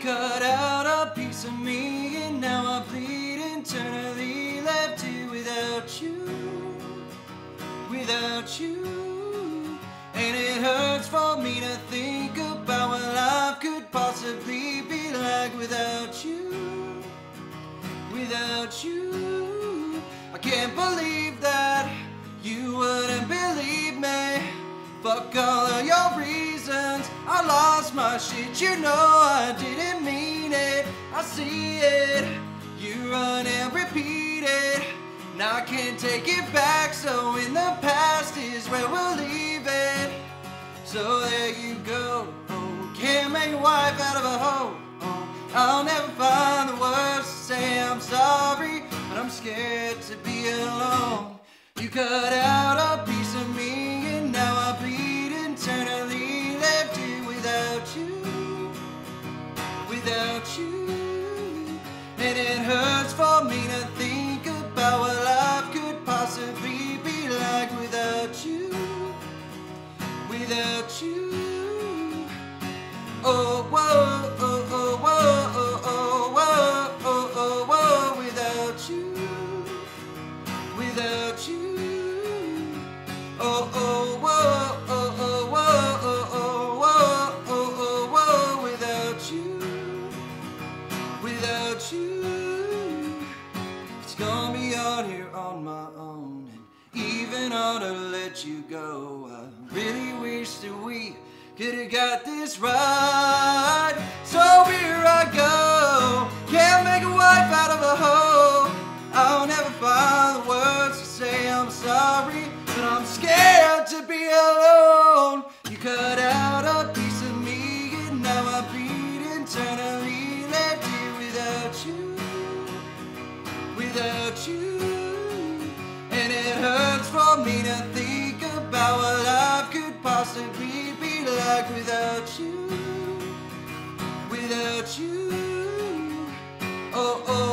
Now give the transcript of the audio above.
cut out a piece of me, and now I bleed internally, left here without you, without you. And it hurts for me to think about what life could possibly be like without you, without you. I can't believe that you wouldn't believe me. Fuck all of your reasons, I lost my shit, you know I didn't mean it. I see it, you run and repeat it, and I can't take it back, so in the past is where we'll leave it. So there you go, oh, can't make a wife out of a hoe, oh, I'll never find the words to say I'm sorry, but I'm scared to be alone. You cut out a piece of me, and now I bleed internally, left here without you, without you. And it hurts for me to think about what life could possibly be like without you, without you. Oh, whoa, oh, oh, whoa, oh, oh, whoa, oh, oh, whoa, without you, without you. Oh, oh, whoa, oh, oh, whoa, oh, oh, whoa, oh, oh, whoa, without you, without you. It's gonna be hard here on my own, and even harder to let you go. I really wish that we could've got this right. So here I go, can't make a wife out of a hoe. I'll never find the words to say I'm sorry, but I'm scared to be alone. You cut out a piece of me, and now I bleed internally, left here without you, without you. And it hurts for me to think about what life could possibly be like without you, without you. Oh, oh.